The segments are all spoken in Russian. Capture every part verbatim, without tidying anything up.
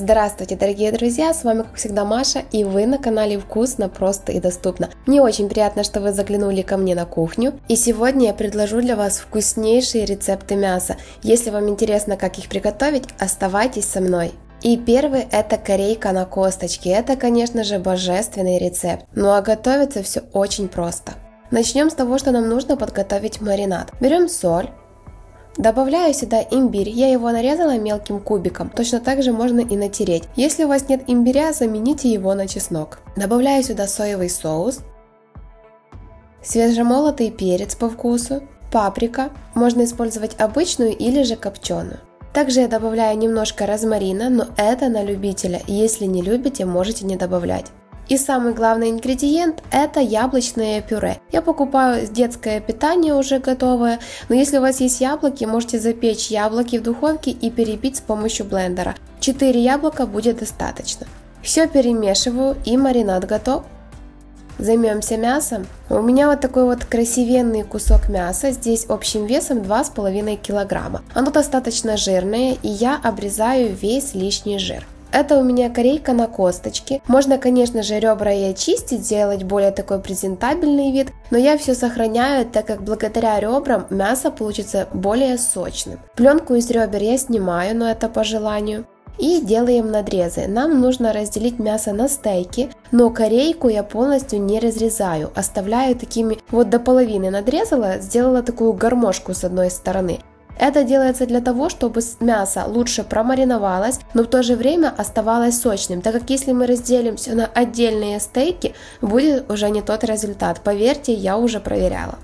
Здравствуйте, дорогие друзья, с вами как всегда Маша, и вы на канале Вкусно, просто и доступно. Мне очень приятно, что вы заглянули ко мне на кухню, и сегодня я предложу для вас вкуснейшие рецепты мяса. Если вам интересно, как их приготовить, оставайтесь со мной. И первый — это корейка на косточке. Это, конечно же, божественный рецепт, ну а готовится все очень просто. Начнем с того, что нам нужно подготовить маринад. Берем соль. Добавляю сюда имбирь, я его нарезала мелким кубиком, точно так же можно и натереть. Если у вас нет имбиря, замените его на чеснок. Добавляю сюда соевый соус, свежемолотый перец по вкусу, паприка, можно использовать обычную или же копченую. Также я добавляю немножко розмарина, но это на любителя, если не любите, можете не добавлять. И самый главный ингредиент – это яблочное пюре. Я покупаю детское питание уже готовое, но если у вас есть яблоки, можете запечь яблоки в духовке и перебить с помощью блендера. четыре яблока будет достаточно. Все перемешиваю, и маринад готов. Займемся мясом. У меня вот такой вот красивенный кусок мяса, здесь общим весом два с половиной килограмма. Оно достаточно жирное, и я обрезаю весь лишний жир. Это у меня корейка на косточке. Можно, конечно же, ребра и очистить, сделать более такой презентабельный вид, но я все сохраняю, так как благодаря ребрам мясо получится более сочным. Пленку из ребер я снимаю, но это по желанию. И делаем надрезы. Нам нужно разделить мясо на стейки, но корейку я полностью не разрезаю, оставляю такими, вот до половины надрезала, сделала такую гармошку с одной стороны. Это делается для того, чтобы мясо лучше промариновалось, но в то же время оставалось сочным, так как если мы разделим все на отдельные стейки, будет уже не тот результат. Поверьте, я уже проверяла.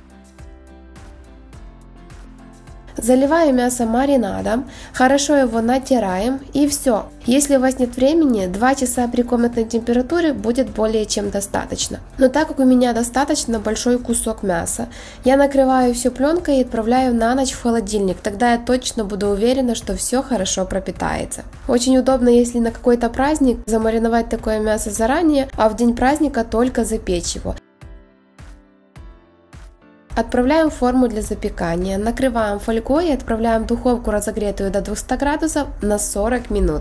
Заливаю мясо маринадом, хорошо его натираем, и все. Если у вас нет времени, два часа при комнатной температуре будет более чем достаточно. Но так как у меня достаточно большой кусок мяса, я накрываю все пленкой и отправляю на ночь в холодильник, тогда я точно буду уверена, что все хорошо пропитается. Очень удобно, если на какой-то праздник замариновать такое мясо заранее, а в день праздника только запечь его. Отправляем в форму для запекания, накрываем фольгой и отправляем в духовку, разогретую до двухсот градусов, на сорок минут.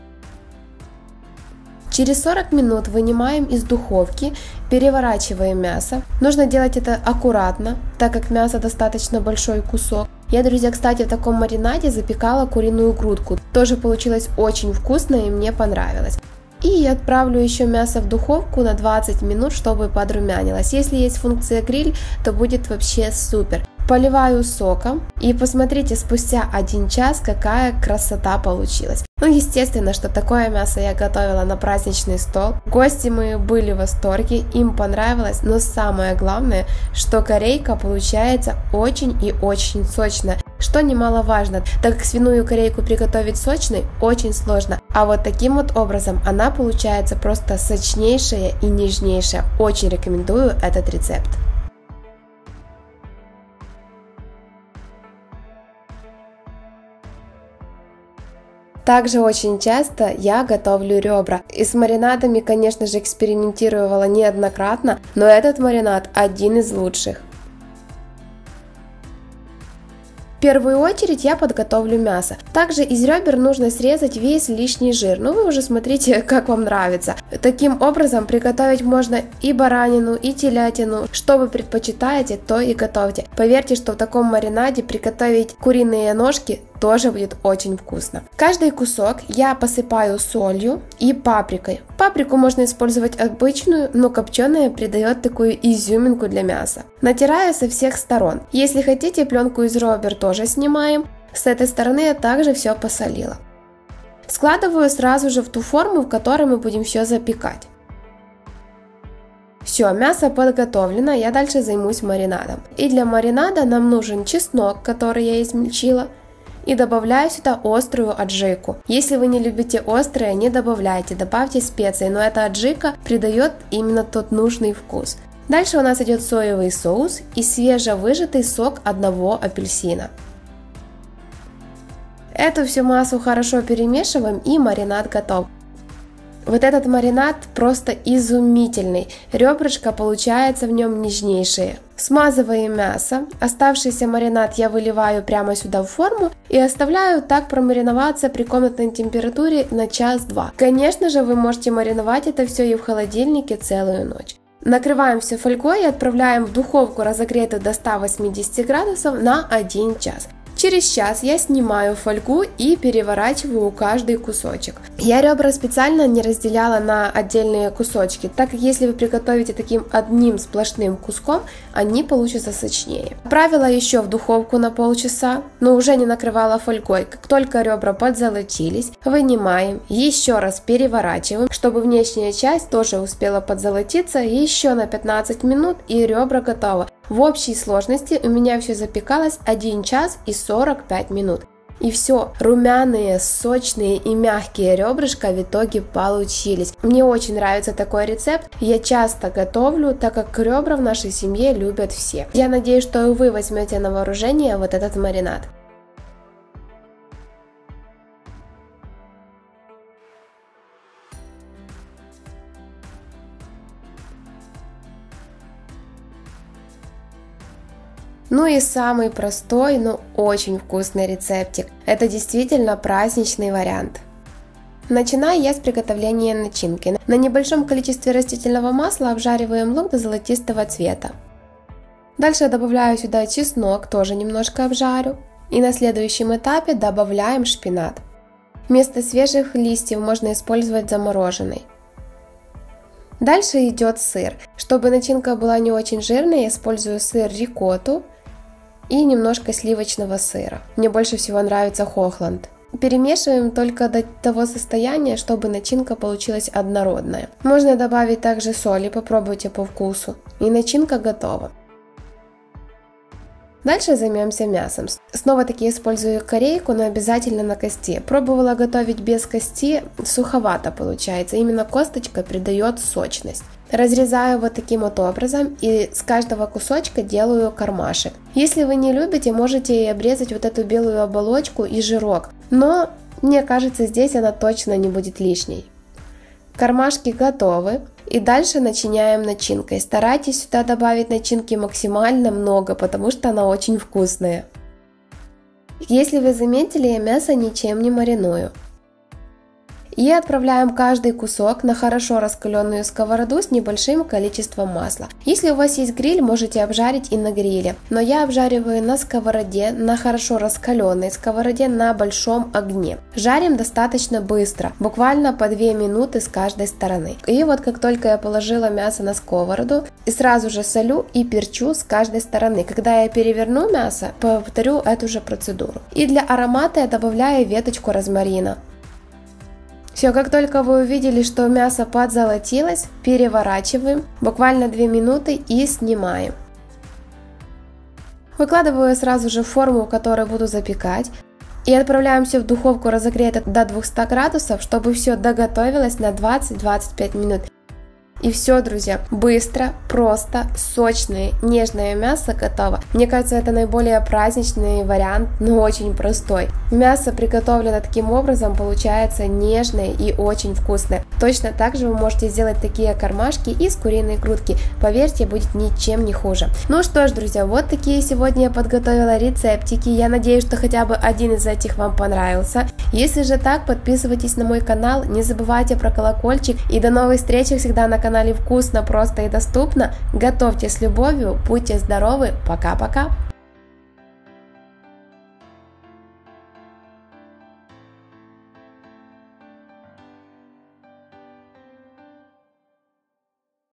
Через сорок минут вынимаем из духовки, переворачиваем мясо. Нужно делать это аккуратно, так как мясо достаточно большой кусок. Я, друзья, кстати, в таком маринаде запекала куриную грудку. Тоже получилось очень вкусно и мне понравилось. И отправлю еще мясо в духовку на двадцать минут, чтобы подрумянилось. Если есть функция гриль, то будет вообще супер. Поливаю соком, и посмотрите, спустя один час какая красота получилась. Ну, естественно, что такое мясо я готовила на праздничный стол. Гости мои были в восторге, им понравилось, но самое главное, что корейка получается очень и очень сочная, что немаловажно, так как свиную корейку приготовить сочной очень сложно, а вот таким вот образом она получается просто сочнейшая и нежнейшая. Очень рекомендую этот рецепт. Также очень часто я готовлю ребра. И с маринадами, конечно же, экспериментировала неоднократно, но этот маринад один из лучших. В первую очередь я подготовлю мясо. Также из ребер нужно срезать весь лишний жир, но вы уже смотрите, как вам нравится. Таким образом приготовить можно и баранину, и телятину. Что вы предпочитаете, то и готовьте. Поверьте, что в таком маринаде приготовить куриные ножки тоже будет очень вкусно. Каждый кусок я посыпаю солью и паприкой. Паприку можно использовать обычную, но копченая придает такую изюминку для мяса. Натираю со всех сторон. Если хотите, пленку из ребер тоже снимаем. С этой стороны я также все посолила. Складываю сразу же в ту форму, в которой мы будем все запекать. Все, мясо подготовлено, я дальше займусь маринадом. И для маринада нам нужен чеснок, который я измельчила. И добавляю сюда острую аджику. Если вы не любите острое, не добавляйте, добавьте специи, но эта аджика придает именно тот нужный вкус. Дальше у нас идет соевый соус и свежевыжатый сок одного апельсина. Эту всю массу хорошо перемешиваем, и маринад готов. Вот этот маринад просто изумительный, ребрышко получается в нем нежнейшие. Смазываем мясо, оставшийся маринад я выливаю прямо сюда в форму и оставляю так промариноваться при комнатной температуре на час-два. Конечно же, вы можете мариновать это все и в холодильнике целую ночь. Накрываем все фольгой и отправляем в духовку, разогретую до ста восьмидесяти градусов, на один час. Через час я снимаю фольгу и переворачиваю каждый кусочек. Я ребра специально не разделяла на отдельные кусочки, так как если вы приготовите таким одним сплошным куском, они получатся сочнее. Отправила еще в духовку на полчаса, но уже не накрывала фольгой. Как только ребра подзолотились, вынимаем, еще раз переворачиваем, чтобы внешняя часть тоже успела подзолотиться, еще на пятнадцать минут, и ребра готовы. В общей сложности у меня все запекалось один час и сорок пять минут. И все, румяные, сочные и мягкие ребрышка в итоге получились. Мне очень нравится такой рецепт, я часто готовлю, так как ребра в нашей семье любят все. Я надеюсь, что и вы возьмете на вооружение вот этот маринад. Ну и самый простой, но очень вкусный рецептик. Это действительно праздничный вариант. Начинаю я с приготовления начинки. На небольшом количестве растительного масла обжариваем лук до золотистого цвета. Дальше я добавляю сюда чеснок, тоже немножко обжарю. И на следующем этапе добавляем шпинат. Вместо свежих листьев можно использовать замороженный. Дальше идет сыр. Чтобы начинка была не очень жирной, я использую сыр рикотту и немножко сливочного сыра. Мне больше всего нравится Хохланд. Перемешиваем только до того состояния, чтобы начинка получилась однородная. Можно добавить также соли, попробуйте по вкусу. И начинка готова. Дальше займемся мясом. Снова таки использую корейку, но обязательно на кости. Пробовала готовить без кости, суховато получается. Именно косточка придает сочность. Разрезаю вот таким вот образом и с каждого кусочка делаю кармашек. Если вы не любите, можете и обрезать вот эту белую оболочку и жирок. Но мне кажется, здесь она точно не будет лишней. Кармашки готовы. И дальше начиняем начинкой. Старайтесь сюда добавить начинки максимально много, потому что она очень вкусная. Если вы заметили, я мясо ничем не мариную. И отправляем каждый кусок на хорошо раскаленную сковороду с небольшим количеством масла. Если у вас есть гриль, можете обжарить и на гриле. Но я обжариваю на сковороде, на хорошо раскаленной сковороде на большом огне. Жарим достаточно быстро, буквально по две минуты с каждой стороны. И вот как только я положила мясо на сковороду, и сразу же солю и перчу с каждой стороны. Когда я переверну мясо, повторю эту же процедуру. И для аромата я добавляю веточку розмарина. Все, как только вы увидели, что мясо подзолотилось, переворачиваем, буквально две минуты и снимаем. Выкладываю сразу же в форму, в которой буду запекать. И отправляем все в духовку, разогретую до двухсот градусов, чтобы все доготовилось на двадцать-двадцать пять минут. И все, друзья, быстро, просто, сочное, нежное мясо готово. Мне кажется, это наиболее праздничный вариант, но очень простой. Мясо, приготовлено таким образом, получается нежное и очень вкусное. Точно так же вы можете сделать такие кармашки из куриной грудки. Поверьте, будет ничем не хуже. Ну что ж, друзья, вот такие сегодня я подготовила рецептики. Я надеюсь, что хотя бы один из этих вам понравился. Если же так, подписывайтесь на мой канал, не забывайте про колокольчик. И до новых встреч всегда на канале. канале вкусно, просто и доступно. Готовьте с любовью, будьте здоровы, пока-пока!